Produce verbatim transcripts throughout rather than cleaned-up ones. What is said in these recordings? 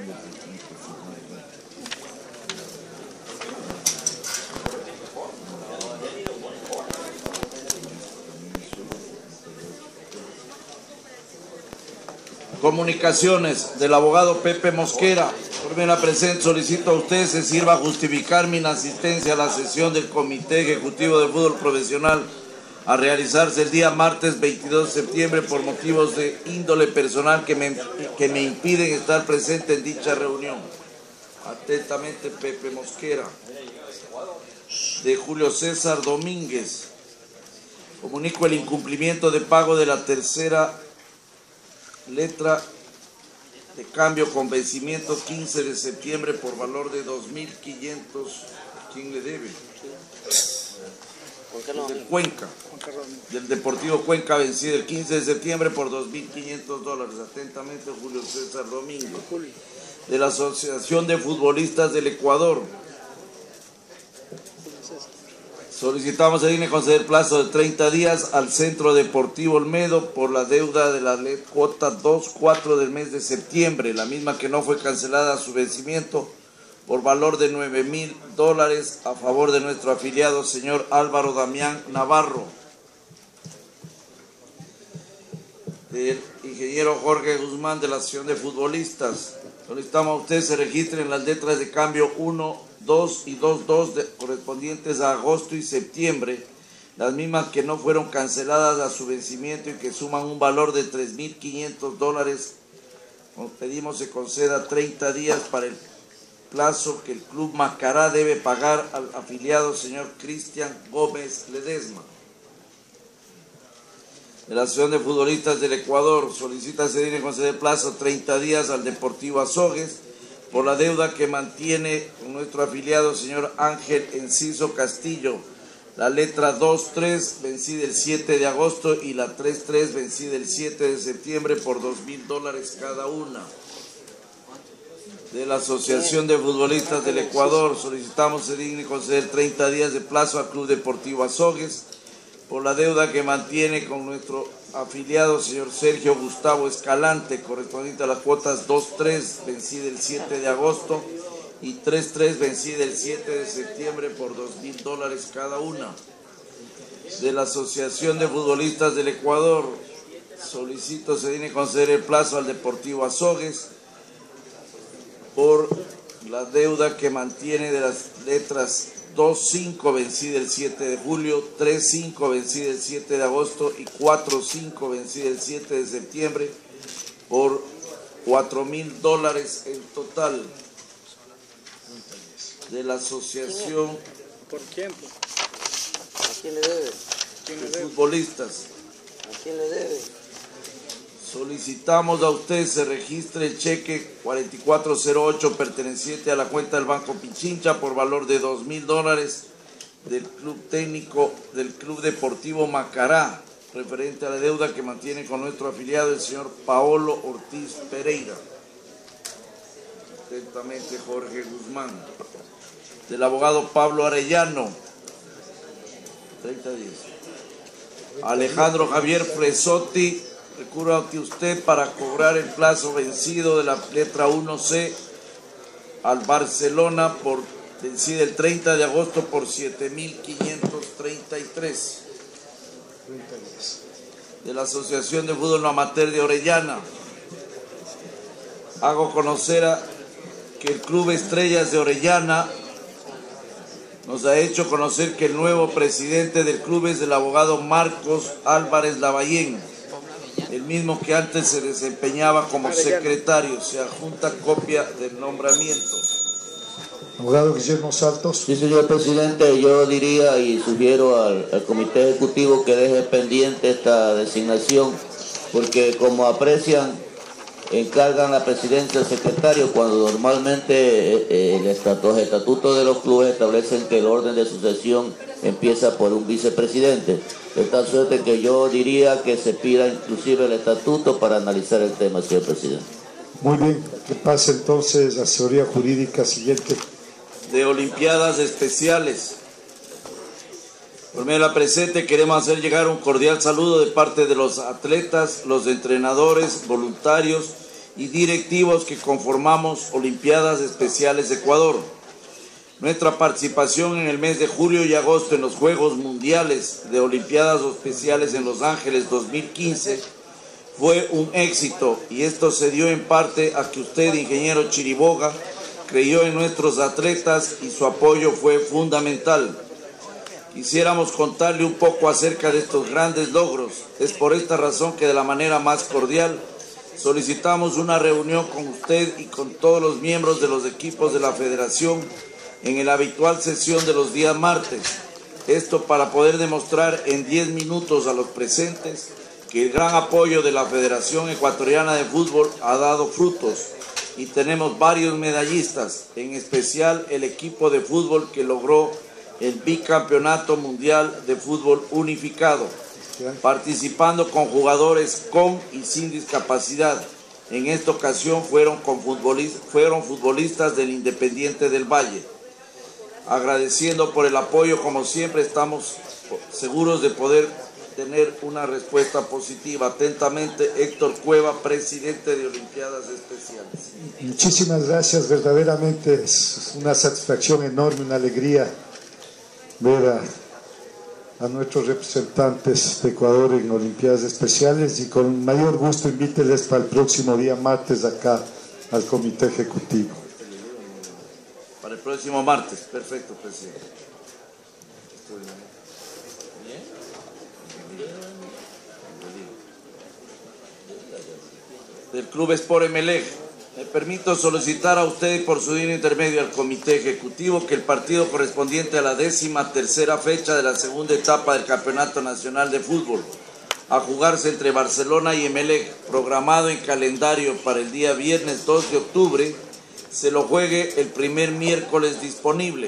Comunicaciones del abogado Pepe Mosquera. Por bien la presente solicito a usted se sirva a justificar mi inasistencia a la sesión del Comité Ejecutivo del Fútbol Profesional a realizarse el día martes veintidós de septiembre por motivos de índole personal que me, que me impiden estar presente en dicha reunión. Atentamente, Pepe Mosquera. De Julio César Domínguez. Comunico el incumplimiento de pago de la tercera letra de cambio con vencimiento quince de septiembre por valor de dos mil quinientos. ¿Quién le debe? Del Cuenca, del Deportivo Cuenca, vencido el quince de septiembre por dos mil quinientos dólares. Atentamente, Julio César Domínguez. De la Asociación de Futbolistas del Ecuador. Solicitamos a D I N E conceder plazo de treinta días al Centro Deportivo Olmedo por la deuda de la ley cuota dos cuatro del mes de septiembre, la misma que no fue cancelada a su vencimiento por valor de nueve mil dólares a favor de nuestro afiliado señor Álvaro Damián Navarro. Del ingeniero Jorge Guzmán de la Asociación de Futbolistas. Solicitamos a usted se registren las letras de cambio uno, dos y dos dos de, correspondientes a agosto y septiembre, las mismas que no fueron canceladas a su vencimiento y que suman un valor de tres mil quinientos dólares. Nos pedimos se conceda treinta días para el plazo que el Club Macará debe pagar al afiliado señor Cristian Gómez Ledesma. De la Asociación de Futbolistas del Ecuador solicita se debe conceder plazo treinta días al Deportivo Azogues por la deuda que mantiene con nuestro afiliado señor Ángel Enciso Castillo, la letra dos tres vencida el siete de agosto y la tres tres vencida el siete de septiembre por dos mil dólares cada una. De la Asociación de Futbolistas del Ecuador solicitamos se digne conceder treinta días de plazo al Club Deportivo Azogues por la deuda que mantiene con nuestro afiliado señor Sergio Gustavo Escalante, correspondiente a las cuotas dos tres vencida el siete de agosto y tres tres vencida el siete de septiembre por dos mil dólares cada una. De la Asociación de Futbolistas del Ecuador solicito se digne conceder el plazo al Deportivo Azogues por la deuda que mantiene de las letras dos cinco vencida el siete de julio, tres cinco vencida el siete de agosto y cuatro cinco vencida el siete de septiembre por cuatro mil dólares en total. De la Asociación ¿Por quién? ¿A quién le debe? ¿Quién de le debe? Futbolistas. ¿A quién le debe? Solicitamos a usted se registre el cheque cuarenta y cuatro cero ocho perteneciente a la cuenta del Banco Pichincha por valor de dos mil dólares del Club Técnico del Club Deportivo Macará, referente a la deuda que mantiene con nuestro afiliado el señor Paolo Ortiz Pereira. Atentamente, Jorge Guzmán. Del abogado Pablo Arellano. treinta días. Alejandro Javier Fresotti. Recurra ante usted para cobrar el plazo vencido de la letra uno ce al Barcelona por vencida el treinta de agosto por siete mil quinientos treinta y tres. De la Asociación de Fútbol Amateur de Orellana. Hago conocer a que el Club Estrellas de Orellana nos ha hecho conocer que el nuevo presidente del club es el abogado Marcos Álvarez Lavallén, el mismo que antes se desempeñaba como secretario. Se adjunta copia del nombramiento. Abogado Guillermo Saltos. Sí, señor presidente, yo diría y sugiero al, al Comité Ejecutivo que deje pendiente esta designación, porque como aprecian, encargan la presidencia del secretario, cuando normalmente eh, el estatuto, los estatutos de los clubes establecen que el orden de sucesión empieza por un vicepresidente. De tal suerte que yo diría que se pida inclusive el estatuto para analizar el tema, señor presidente. Muy bien, que pase entonces la asesoría jurídica siguiente. De Olimpiadas Especiales. Por medio de la presente queremos hacer llegar un cordial saludo de parte de los atletas, los entrenadores, voluntarios y directivos que conformamos Olimpiadas Especiales Ecuador. Nuestra participación en el mes de julio y agosto en los Juegos Mundiales de Olimpiadas Especiales en Los Ángeles dos mil quince fue un éxito, y esto se dio en parte a que usted, ingeniero Chiriboga, creyó en nuestros atletas y su apoyo fue fundamental. Quisiéramos contarle un poco acerca de estos grandes logros. Es por esta razón que de la manera más cordial solicitamos una reunión con usted y con todos los miembros de los equipos de la Federación en la habitual sesión de los días martes. Esto para poder demostrar en diez minutos a los presentes que el gran apoyo de la Federación Ecuatoriana de Fútbol ha dado frutos y tenemos varios medallistas, en especial el equipo de fútbol que logró el bicampeonato mundial de fútbol unificado, participando con jugadores con y sin discapacidad. En esta ocasión fueron, con futbolistas, fueron futbolistas del Independiente del Valle. Agradeciendo por el apoyo, como siempre, estamos seguros de poder tener una respuesta positiva. Atentamente, Héctor Cueva, presidente de Olimpiadas Especiales. Muchísimas gracias, verdaderamente es una satisfacción enorme, una alegría ver a, a nuestros representantes de Ecuador en Olimpiadas Especiales, y con mayor gusto invíteles para el próximo día martes acá al Comité Ejecutivo. Para el próximo martes, perfecto, presidente. Del Club Sport Emelec, me permito solicitar a usted y por su digno intermedio al Comité Ejecutivo que el partido correspondiente a la décima tercera fecha de la segunda etapa del Campeonato Nacional de Fútbol, a jugarse entre Barcelona y Emelec, programado en calendario para el día viernes dos de octubre, se lo juegue el primer miércoles disponible.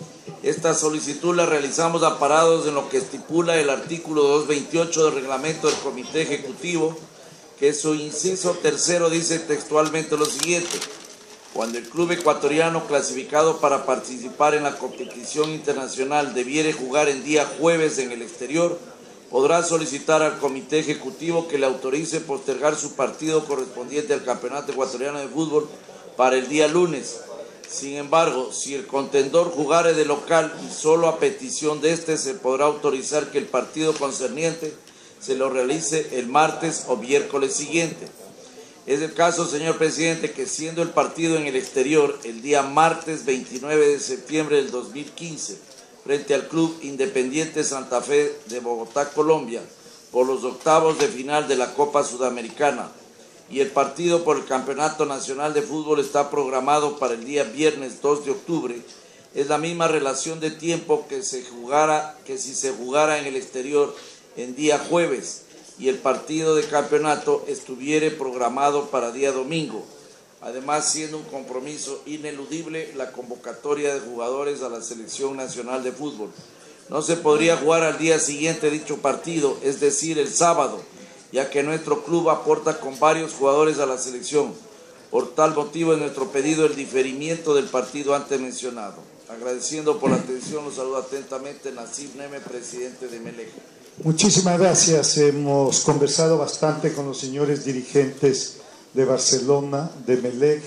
Esta solicitud la realizamos amparados en lo que estipula el artículo doscientos veintiocho del reglamento del Comité Ejecutivo, que su inciso tercero dice textualmente lo siguiente: cuando el club ecuatoriano clasificado para participar en la competición internacional debiere jugar en día jueves en el exterior, podrá solicitar al Comité Ejecutivo que le autorice postergar su partido correspondiente al Campeonato Ecuatoriano de Fútbol para el día lunes. Sin embargo, si el contendor jugare de local y solo a petición de éste, se podrá autorizar que el partido concerniente se lo realice el martes o miércoles siguiente. Es el caso, señor presidente, que siendo el partido en el exterior el día martes veintinueve de septiembre del dos mil quince frente al Club Independiente Santa Fe de Bogotá, Colombia, por los octavos de final de la Copa Sudamericana, y el partido por el Campeonato Nacional de Fútbol está programado para el día viernes dos de octubre, es la misma relación de tiempo que, se jugara, que si se jugara en el exterior en día jueves y el partido de campeonato estuviere programado para día domingo, además siendo un compromiso ineludible la convocatoria de jugadores a la Selección Nacional de Fútbol. No se podría jugar al día siguiente dicho partido, es decir, el sábado, ya que nuestro club aporta con varios jugadores a la selección. Por tal motivo es nuestro pedido el diferimiento del partido antes mencionado. Agradeciendo por la atención, los saludo atentamente Nasib Neme, presidente de Emelec. Muchísimas gracias. Hemos conversado bastante con los señores dirigentes de Barcelona, de Emelec,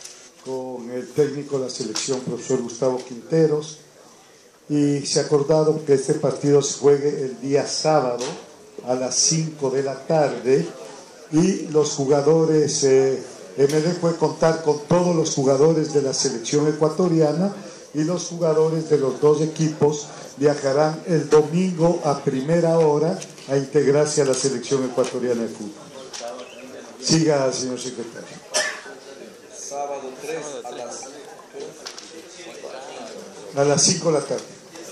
con el técnico de la selección, profesor Gustavo Quinteros, y se ha acordado que este partido se juegue el día sábado a las cinco de la tarde, y los jugadores, eh, Emelec puede contar con todos los jugadores de la selección ecuatoriana, y los jugadores de los dos equipos viajarán el domingo a primera hora a integrarse a la selección ecuatoriana de fútbol. Siga, señor secretario. Sábado tres a las... A las cinco de la tarde.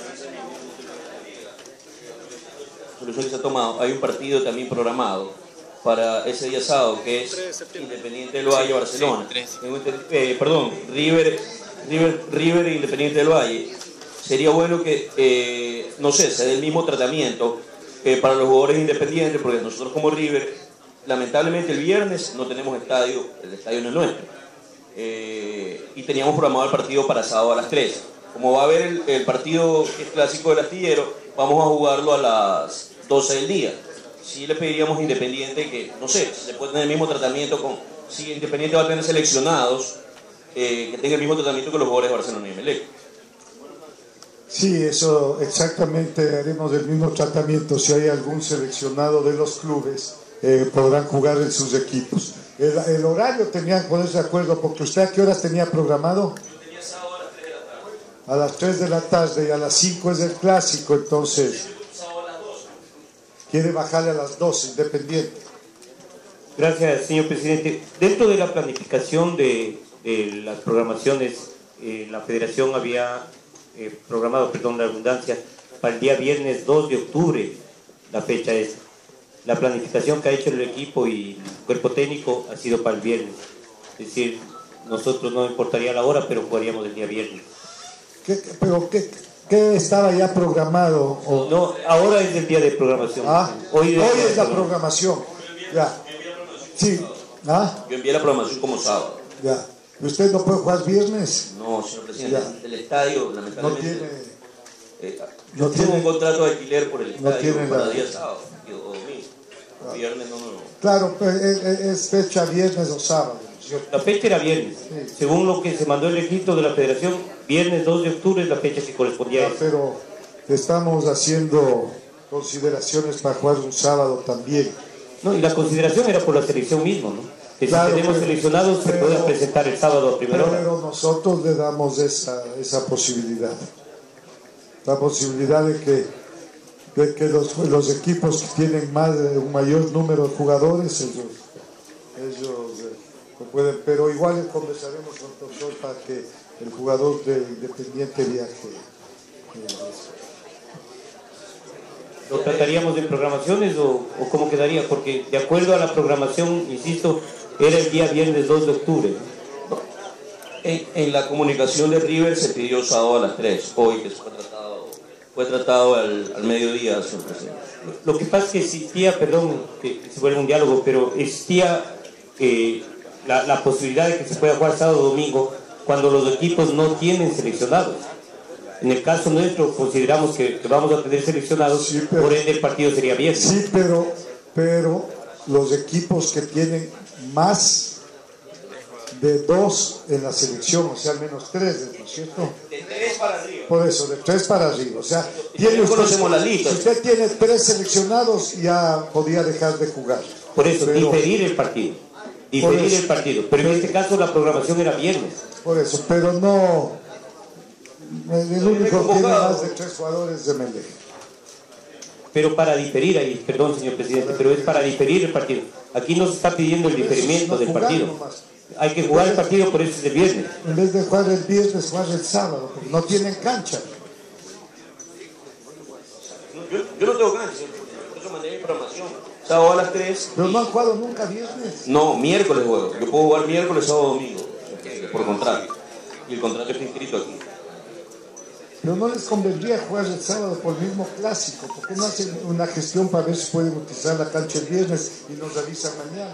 Solución que se ha tomado. Hay un partido también programado para ese día sábado, que es Independiente del Valle, Barcelona. Eh, perdón, River, River, River e Independiente del Valle. Sería bueno que, eh, no sé, se dé el mismo tratamiento eh, para los jugadores independientes, porque nosotros como River, lamentablemente el viernes no tenemos estadio, el estadio no es nuestro. Eh, y teníamos programado el partido para sábado a las tres. Como va a haber el, el partido que es clásico del astillero, vamos a jugarlo a las doce del día. Sí le pediríamos a Independiente que, no sé, se puede tener el mismo tratamiento con, si Independiente va a tener seleccionados eh, que tengan el mismo tratamiento que los jugadores de Barcelona y Emelec. Sí, eso exactamente, haremos el mismo tratamiento. Si hay algún seleccionado de los clubes, eh, podrán jugar en sus equipos. El, el horario tenían que ponerse de acuerdo, porque usted ¿a qué horas tenía programado? Yo tenía sábado a las tres de la tarde. A las tres de la tarde y a las cinco es el clásico, entonces Sábado a las doce. quiere bajarle a las doce, Independiente. Gracias, señor presidente. Dentro de la planificación de, de las programaciones, eh, la federación había eh, programado, perdón la redundancia, para el día viernes dos de octubre, la fecha es. La planificación que ha hecho el equipo y el cuerpo técnico ha sido para el viernes. Es decir, nosotros no importaría la hora, pero jugaríamos el día viernes. ¿Qué, qué- pero qué, qué estaba ya programado? O- No, ahora es el día de programación. Ah, hoy hoy es, el día es de la programación. programación. Ya. Sí. Ah, Yo envié la programación como sábado. ya. ¿Y usted no puede jugar viernes? No, señor presidente, Ya. del estadio, No lamentablemente. tiene. eh, no yo tengo tiene- un contrato de alquiler por el no estadio tiene para la- día sábado o domingo. Viernes no, no, no. Claro, pues, es, es- es fecha viernes o sábado, ¿cierto? La fecha era viernes. Sí. Según lo que se mandó el registro de la federación, viernes dos de octubre es la fecha que correspondía a Ya, eso. pero estamos haciendo consideraciones para jugar un sábado también. No, y la consideración era por la selección mismo, ¿no? Que Claro, si tenemos pero- seleccionados se pero- pueda presentar el sábado a primera hora. Pero nosotros le damos esa, esa posibilidad. La posibilidad de que, de que los, los equipos que tienen más de un mayor número de jugadores, ellos, ellos eh, lo pueden. Pero igual conversaremos con el profesor para que el jugador de Independiente viaje. eh, ¿Lo trataríamos de programaciones o, o cómo quedaría? Porque de acuerdo a la programación, insisto, era el día viernes dos de octubre. En, en la comunicación de River se pidió sábado a las tres, hoy que fue tratado, fue tratado al, al mediodía, señor presidente. Lo que pasa es que existía, perdón, que se vuelve un diálogo, pero existía eh, la, la posibilidad de que se pueda jugar sábado o domingo cuando los equipos no tienen seleccionados. En el caso nuestro consideramos que, que vamos a tener seleccionados, Sí, pero- por ende el partido sería viernes. Sí, pero, pero los equipos que tienen más de dos en la selección, o sea, al menos tres, ¿no es cierto? De tres para arriba. Por eso, de tres para arriba. O sea, tiene Ya usted- conocemos la lista. si usted tiene tres seleccionados, ya podía dejar de jugar. Por eso, Pero- diferir el partido. Por Diferir eso. el partido. Pero en este caso la programación era viernes. Por eso, pero no. El único que tiene convocado. más de tres jugadores de Melec. Pero para diferir ahí, perdón señor presidente, pero es para diferir el partido. Aquí no se está pidiendo el diferimiento del Jugar partido. nomás. Hay que jugar el partido, por eso es el viernes. En vez de jugar el viernes, jugar el sábado, porque no tienen cancha. Yo, yo no tengo ganas, señor presidente, por eso mandé mi programación. Sábado a las tres. Pero no han jugado nunca viernes. No, miércoles juego. Yo puedo jugar miércoles, sábado, domingo, por contrato. Y el contrato está inscrito aquí. Pero no les convendría jugar el sábado por el mismo clásico. ¿Por qué no hacen una gestión para ver si pueden utilizar la cancha el viernes y nos avisan mañana?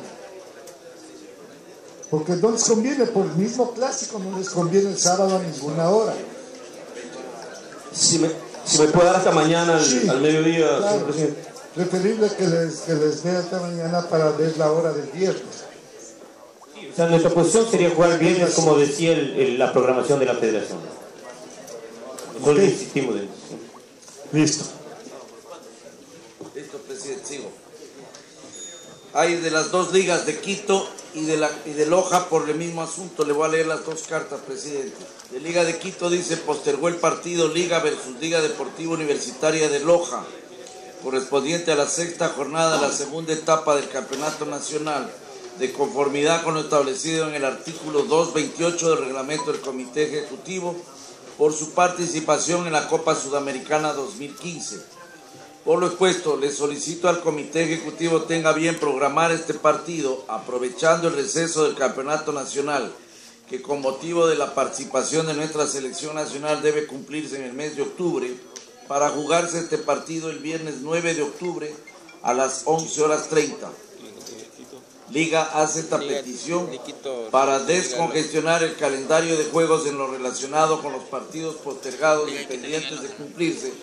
Porque no les conviene por el mismo clásico, no les conviene el sábado a ninguna hora. Si me, si me puede dar hasta mañana al, Sí, al mediodía, claro. señor presidente. Preferible que les, que les dé hasta mañana para ver la hora del viernes. O sea, nuestra posición sería jugar el viernes, como decía el- el- la programación de la federación. Nosotros Ok. insistimos en eso. Listo. Listo, presidente, sigo. Hay de las dos ligas de Quito y de, la, y de Loja por el mismo asunto. Le voy a leer las dos cartas, presidente. De Liga de Quito dice: postergó el partido Liga versus Liga Deportiva Universitaria de Loja, correspondiente a la sexta jornada de la segunda etapa del Campeonato Nacional, de conformidad con lo establecido en el artículo doscientos veintiocho del reglamento del Comité Ejecutivo, por su participación en la Copa Sudamericana dos mil quince. Por lo expuesto, le solicito al Comité Ejecutivo tenga bien programar este partido, aprovechando el receso del Campeonato Nacional, que con motivo de la participación de nuestra selección nacional debe cumplirse en el mes de octubre, para jugarse este partido el viernes nueve de octubre a las once horas treinta. Liga hace esta petición para descongestionar el calendario de juegos en lo relacionado con los partidos postergados y pendientes de cumplirse,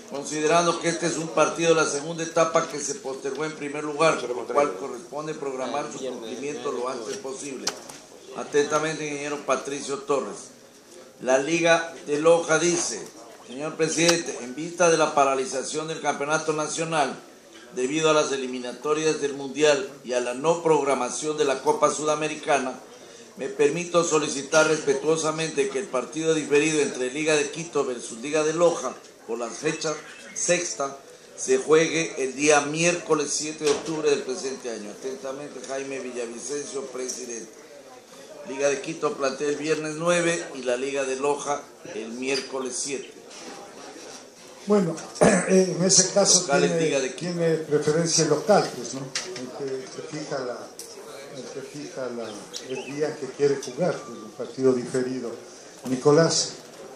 considerando que este es un partido de la segunda etapa que se postergó en primer lugar, por lo cual corresponde programar su cumplimiento lo antes posible. Atentamente, ingeniero Patricio Torres. La Liga de Loja dice: señor presidente, en vista de la paralización del campeonato nacional debido a las eliminatorias del Mundial y a la no programación de la Copa Sudamericana, me permito solicitar respetuosamente que el partido diferido entre Liga de Quito versus Liga de Loja por la fecha sexta se juegue el día miércoles siete de octubre del presente año. Atentamente, Jaime Villavicencio, presidente. Liga de Quito plantea el viernes nueve y la Liga de Loja el miércoles siete. Bueno, en ese caso tiene, tiene preferencia local, pues, ¿no? El que, que fija, la, el, que fija la, el día que quiere jugar, pues, un partido diferido. Nicolás.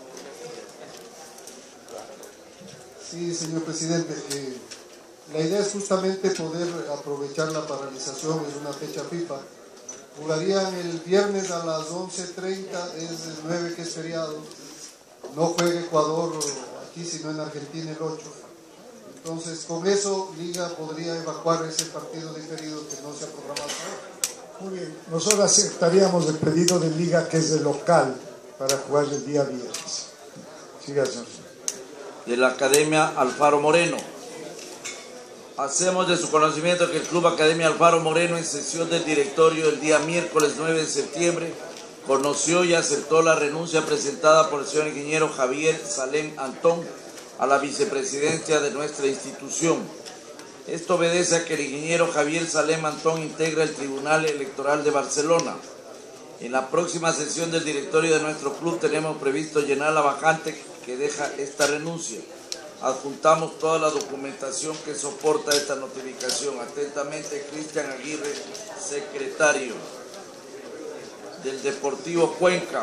Sí, señor presidente. Eh, la idea es justamente poder aprovechar la paralización, es una fecha FIFA. Jugarían el viernes a las once treinta, es el nueve que es feriado. No juega Ecuador aquí, sino en Argentina el ocho. Entonces, con eso, Liga podría evacuar ese partido diferido que no se ha programado. Muy bien. Nosotros aceptaríamos el pedido de Liga, que es de local, para jugar el día viernes. Siga, señor. De la Academia Alfaro Moreno. Hacemos de su conocimiento que el Club Academia Alfaro Moreno, en sesión del directorio el día miércoles nueve de septiembre, conoció y aceptó la renuncia presentada por el señor ingeniero Javier Salem Antón a la vicepresidencia de nuestra institución. Esto obedece a que el ingeniero Javier Salem Antón integra el Tribunal Electoral de Barcelona. En la próxima sesión del directorio de nuestro club tenemos previsto llenar la vacante que deja esta renuncia. Adjuntamos toda la documentación que soporta esta notificación. Atentamente, Cristian Aguirre, secretario del Deportivo Cuenca.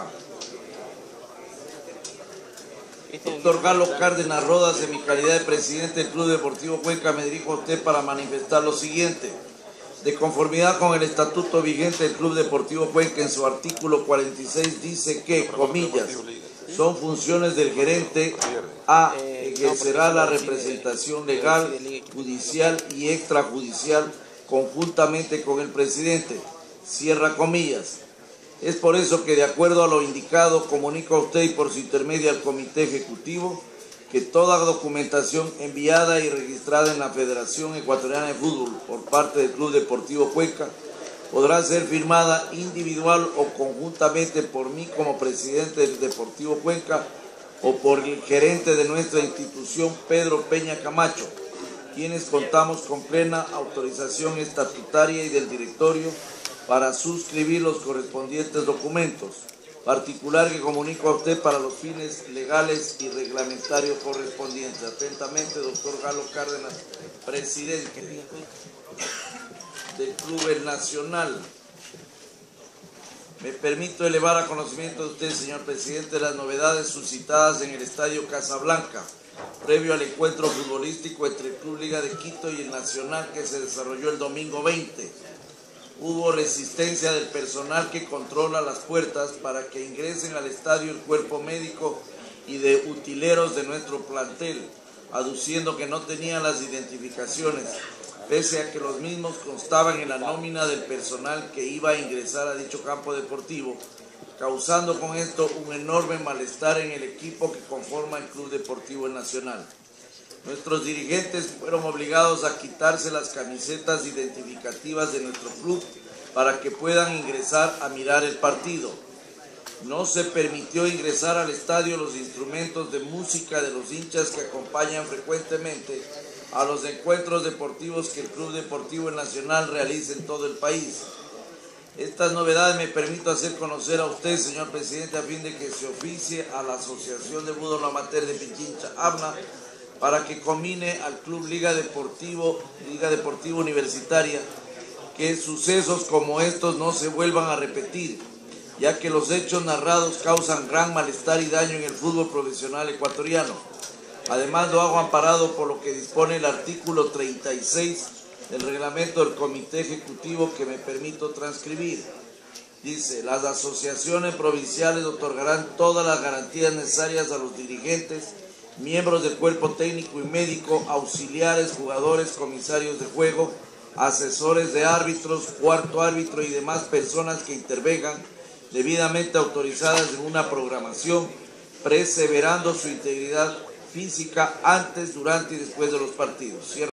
Doctor Galo Cárdenas Rodas, en mi calidad de presidente del Club Deportivo Cuenca, me dirijo a usted para manifestar lo siguiente. De conformidad con el estatuto vigente del Club Deportivo Cuenca, en su artículo cuarenta y seis dice que, comillas, son funciones del gerente A, que será la representación legal, judicial y extrajudicial conjuntamente con el presidente. Cierra comillas. Es por eso que, de acuerdo a lo indicado, comunico a usted y por su intermedio al Comité Ejecutivo que toda documentación enviada y registrada en la Federación Ecuatoriana de Fútbol por parte del Club Deportivo Cuenca podrá ser firmada individual o conjuntamente por mí como presidente del Deportivo Cuenca o por el gerente de nuestra institución, Pedro Peña Camacho, quienes contamos con plena autorización estatutaria y del directorio para suscribir los correspondientes documentos, particular que comunico a usted para los fines legales y reglamentarios correspondientes. Atentamente, doctor Galo Cárdenas, presidente del Club El Nacional. Me permito elevar a conocimiento de usted, señor presidente, las novedades suscitadas en el Estadio Casablanca, previo al encuentro futbolístico entre el Club Liga de Quito y el Nacional que se desarrolló el domingo veinte. Hubo resistencia del personal que controla las puertas para que ingresen al estadio el cuerpo médico y de utileros de nuestro plantel, aduciendo que no tenían las identificaciones, pese a que los mismos constaban en la nómina del personal que iba a ingresar a dicho campo deportivo, causando con esto un enorme malestar en el equipo que conforma el Club Deportivo El Nacional. Nuestros dirigentes fueron obligados a quitarse las camisetas identificativas de nuestro club para que puedan ingresar a mirar el partido. No se permitió ingresar al estadio los instrumentos de música de los hinchas que acompañan frecuentemente a los encuentros deportivos que el Club Deportivo Nacional realiza en todo el país. Estas novedades me permito hacer conocer a usted, señor presidente, a fin de que se oficie a la Asociación de Fútbol Amateur de Pichincha, A B N A, para que combine al Club Liga Deportivo, Liga Deportiva Universitaria, que sucesos como estos no se vuelvan a repetir, ya que los hechos narrados causan gran malestar y daño en el fútbol profesional ecuatoriano. Además, lo hago amparado por lo que dispone el artículo treinta y seis del reglamento del Comité Ejecutivo, que me permito transcribir. Dice: las asociaciones provinciales otorgarán todas las garantías necesarias a los dirigentes miembros del cuerpo técnico y médico, auxiliares, jugadores, comisarios de juego, asesores de árbitros, cuarto árbitro y demás personas que intervengan debidamente autorizadas en una programación, perseverando su integridad física antes, durante y después de los partidos. Cierro.